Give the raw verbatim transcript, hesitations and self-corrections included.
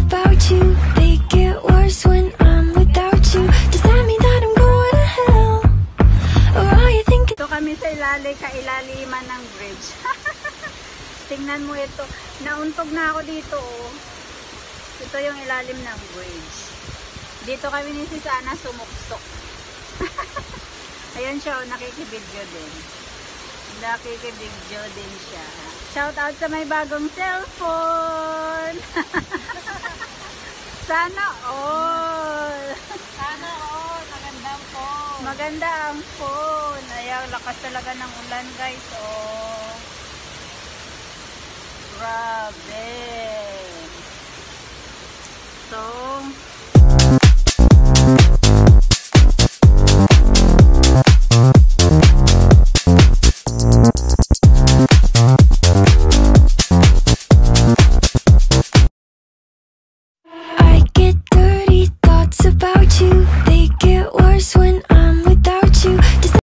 about you. They get worse when I'm without you. Does that mean that I'm going to hell? Or are you thinking? Ito kami sa ilalim, kailaliman ng bridge. Tingnan mo ito. Nauntog na ako dito. Oh. Ito yung ilalim ng bridge. Dito kami ni si Sana sumuksok. Ayan siya, oh, nakikibidyo din. Nakikibidyo din siya. Shout out sa may bagong cellphone. Sana all. Sana all. Magandang phone. Maganda ang phone. Ayan, lakas talaga ng ulan guys. Oh. Grabe. So,